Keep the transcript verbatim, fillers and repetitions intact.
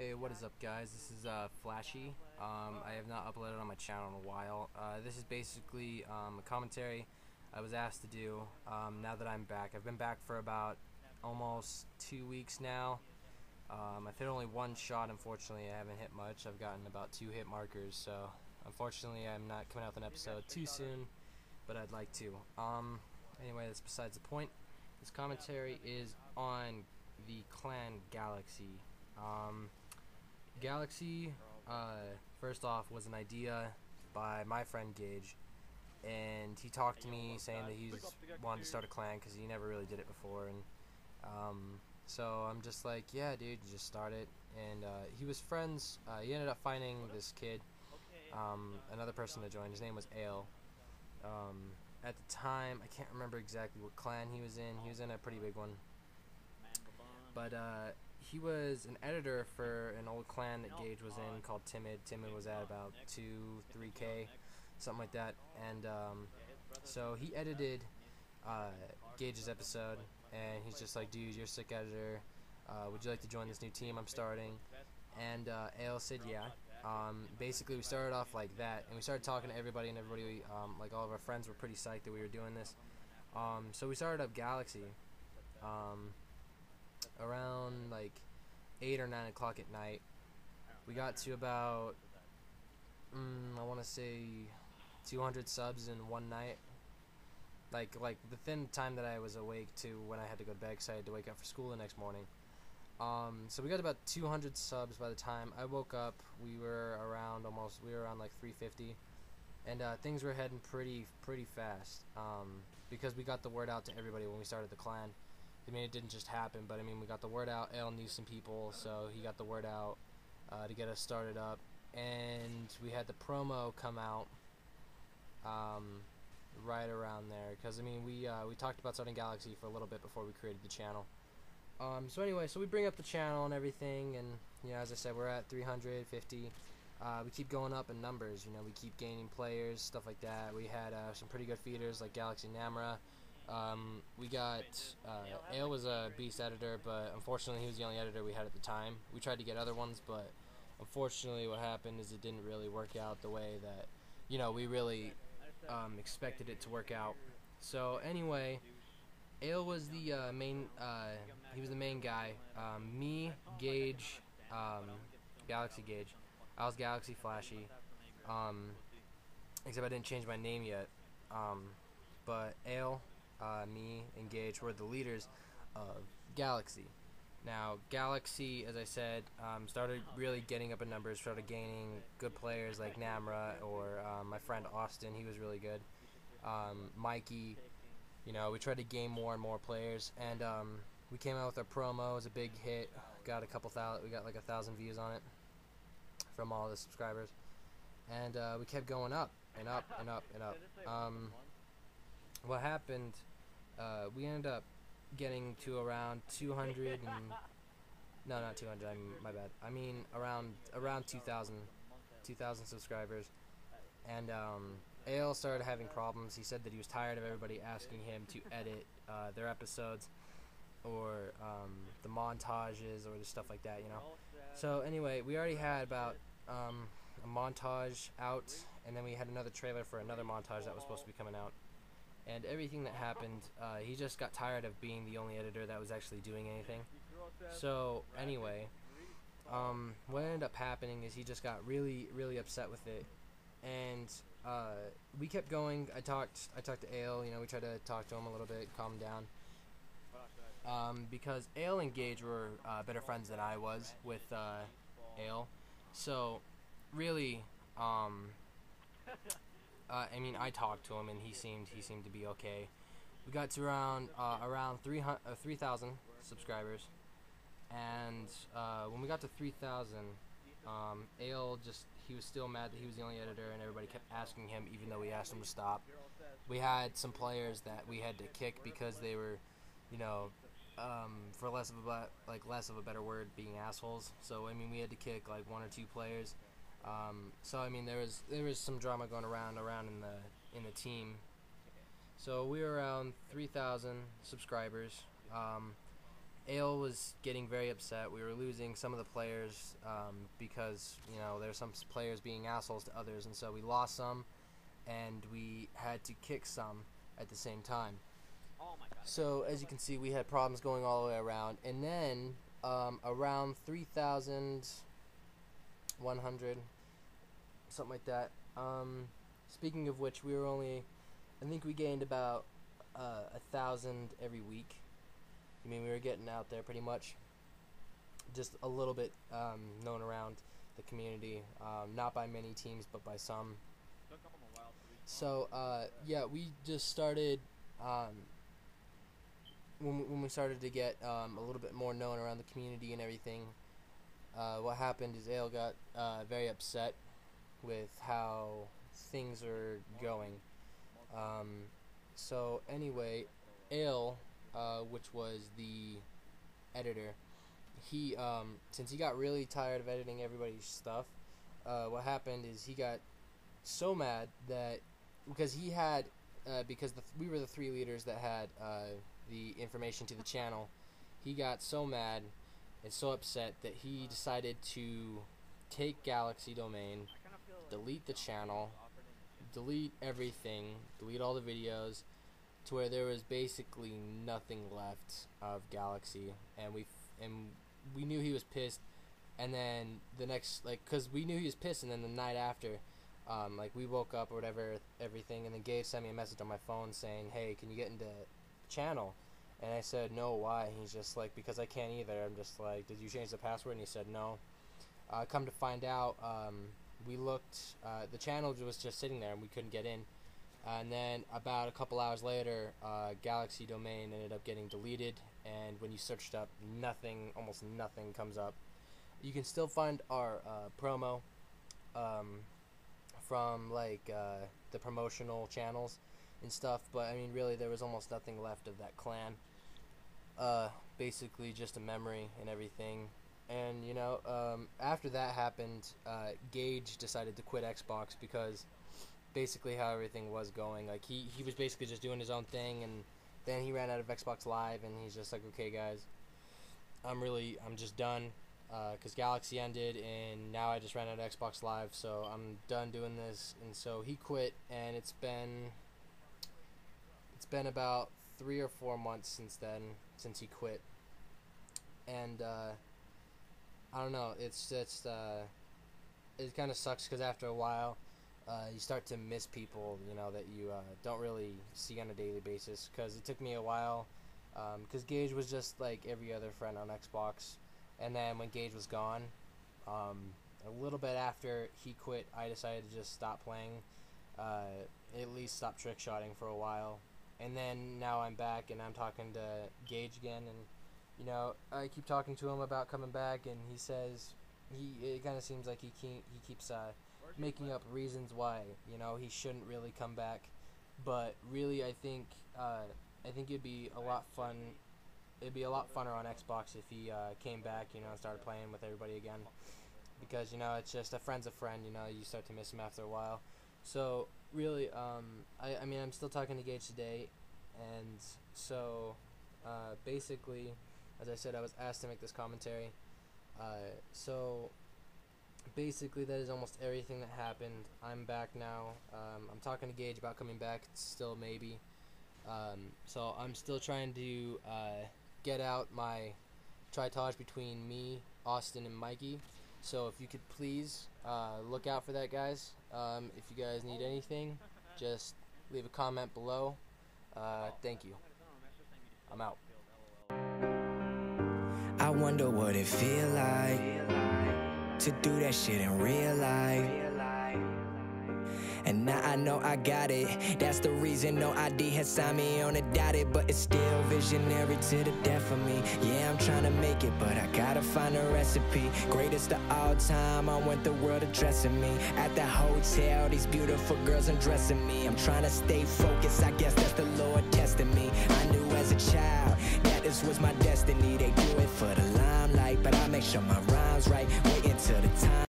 Hey, what is up, guys? This is uh, Flashy. Um, I have not uploaded on my channel in a while. Uh, this is basically um, a commentary I was asked to do um, now that I'm back. I've been back for about almost two weeks now. Um, I've hit only one shot, unfortunately. I haven't hit much. I've gotten about two hit markers, so unfortunately I'm not coming out with an episode too soon, but I'd like to. Um, anyway, that's besides the point. This commentary is on the clan Galaxy. Um, Galaxy, uh, first off, was an idea by my friend Gage, and he talked to me saying that he's wanted to start a clan because he never really did it before, and um, so I'm just like, yeah, dude, you just start it. And uh, he was friends. Uh, he ended up finding this kid, um, another person to join. His name was Ale. Um, at the time, I can't remember exactly what clan he was in. He was in a pretty big one. But uh, he was an editor for an old clan that Gage was in called Timid. Timid was at about two, three K, something like that. And um, so he edited uh, Gage's episode, and he's just like, dude, you're a sick editor. Uh, would you like to join this new team I'm starting? And uh, Ale said, yeah. Um, basically, we started off like that, and we started talking to everybody, and everybody, um, like all of our friends, were pretty psyched that we were doing this. Um, so we started up Galaxy. Um, around like eight or nine o'clock at night. We got to about mm, I want to say two hundred subs in one night. Like like within the time that I was awake to when I had to go to bed because I had to wake up for school the next morning. Um, so we got about two hundred subs by the time I woke up. We were around almost we were around like three fifty, and uh, things were heading pretty pretty fast um, because we got the word out to everybody when we started the clan. I mean, it didn't just happen, but I mean, we got the word out. Ale knew some people, so he got the word out uh, to get us started up, and we had the promo come out um, right around there. Because I mean, we uh, we talked about starting Galaxy for a little bit before we created the channel. Um, so anyway, so we bring up the channel and everything, and you know, as I said, we're at three hundred fifty. Uh, we keep going up in numbers. You know, we keep gaining players, stuff like that. We had uh, some pretty good feeders like Galaxy Namra. Um, we got, uh, Ale was a beast editor, but unfortunately he was the only editor we had at the time. We tried to get other ones, but unfortunately what happened is it didn't really work out the way that, you know, we really um, expected it to work out. So anyway, Ale was the uh, main, uh, he was the main guy. Um, me, Gage, um, Galaxy Gage. I was Galaxy Flashy, um, except I didn't change my name yet. Um, but Ale, Uh, me and Gage were the leaders of Galaxy. Now, Galaxy, as I said, um, started really getting up in numbers, started gaining good players like Namra or um, my friend Austin. He was really good. Um, Mikey, you know, we tried to gain more and more players, and um, we came out with our promo. It was a big hit. Got a couple thousand. We got like a thousand views on it from all the subscribers, and uh, we kept going up and up and up and up. Um, what happened? Uh, we ended up getting to around two hundred and no, not two hundred. I'm my bad. I mean around around two thousand, two thousand subscribers, and um, Ale started having problems. He said that he was tired of everybody asking him to edit uh, their episodes or um, the montages or the stuff like that, you know. So anyway, we already had about um, a montage out, and then we had another trailer for another montage that was supposed to be coming out. And everything that happened, uh, he just got tired of being the only editor that was actually doing anything. So anyway, um, what ended up happening is he just got really, really upset with it, and uh, we kept going. I talked, I talked to Ale. You know, we tried to talk to him a little bit, calm him down, um, because Ale and Gage were uh, better friends than I was with uh, Ale. So really, um. Uh, I mean, I talked to him, and he seemed he seemed to be okay. We got to around uh, around three thousand subscribers, and uh, when we got to three thousand, um, Ale just he was still mad that he was the only editor, and everybody kept asking him, even though we asked him to stop. We had some players that we had to kick because they were, you know, um, for less of a like less of a better word, being assholes. So I mean, we had to kick like one or two players. Um, so I mean, there was there was some drama going around around in the in the team. So we were around three thousand subscribers. Um, Ale was getting very upset. We were losing some of the players um, because, you know, there's some players being assholes to others, and so we lost some, and we had to kick some at the same time. So as you can see, we had problems going all the way around, and then um, around three thousand one hundred, something like that. Um, speaking of which, we were only, I think we gained about uh, a thousand every week. I mean, we were getting out there pretty much, just a little bit um, known around the community, um, not by many teams, but by some. So uh, yeah, we just started. Um, When we, when we started to get um, a little bit more known around the community and everything, uh, what happened is Ale got uh, very upset with how things are going. Um, so anyway, Ale, uh, which was the editor, he um, since he got really tired of editing everybody's stuff, uh, what happened is he got so mad that because he had uh, because the th we were the three leaders that had uh, the information to the channel, he got so mad and so upset that he decided to take Galaxy Domain, delete the channel, delete everything, delete all the videos, to where there was basically nothing left of Galaxy, and we f and we knew he was pissed. And then the next, like, cause we knew he was pissed, and then the night after, um, like, we woke up or whatever, everything, and then Gabe sent me a message on my phone saying, "Hey, can you get into channel?" And I said, "No, why?" He's just like, "Because I can't either." I'm just like, "Did you change the password?" And he said, "No." Uh, come to find out, um, we looked, uh, the channel was just sitting there and we couldn't get in. Uh, and then about a couple hours later, uh, Galaxy Domain ended up getting deleted, and when you searched up, nothing, almost nothing comes up. You can still find our uh, promo um, from like uh, the promotional channels and stuff, but I mean, really, there was almost nothing left of that clan. Uh, basically just a memory and everything. And you know, um, after that happened, uh, Gage decided to quit Xbox because basically how everything was going, like he, he was basically just doing his own thing, and then he ran out of Xbox Live, and he's just like, "Okay guys, I'm really, I'm just done, because uh, Galaxy ended, and now I just ran out of Xbox Live, so I'm done doing this." And so he quit, and it's been, it's been about three or four months since then, since he quit. And uh, I don't know, it's just, uh, it kind of sucks, because after a while, uh, you start to miss people, you know, that you uh, don't really see on a daily basis, because it took me a while, because um, Gage was just like every other friend on Xbox. And then when Gage was gone, um, a little bit after he quit, I decided to just stop playing, uh, at least stop trick shotting for a while. And then now I'm back, and I'm talking to Gage again, and you know, I keep talking to him about coming back, and he says he it kind of seems like he keep, he keeps uh, making up reasons why, you know, he shouldn't really come back. But really, I think uh, I think it'd be a lot fun. It'd be a lot funner on Xbox if he uh, came back, you know, and started playing with everybody again. Because, you know, it's just a friend's a friend, you know, you start to miss him after a while. So, really, um, I, I mean, I'm still talking to Gage today, and so, uh, basically, as I said, I was asked to make this commentary. Uh, so, basically, that is almost everything that happened. I'm back now. Um, I'm talking to Gage about coming back, still maybe. Um, so, I'm still trying to, uh, get out my tritage between me, Austin, and Mikey. So if you could please uh, look out for that, guys. Um, if you guys need anything, just leave a comment below. Uh, thank you. I'm out. I wonder what it feel like to do that shit in real life. And now I know I got it. That's the reason no I D has signed me on a dotted, but it's still visionary to the death of me. Yeah, I'm trying to make it, but I gotta find a recipe. Greatest of all time, I want the world addressing me. At the hotel, these beautiful girls undressing me. I'm trying to stay focused, I guess that's the Lord testing me. I knew as a child that this was my destiny. They do it for the limelight, but I make sure my rhymes right. Wait until the time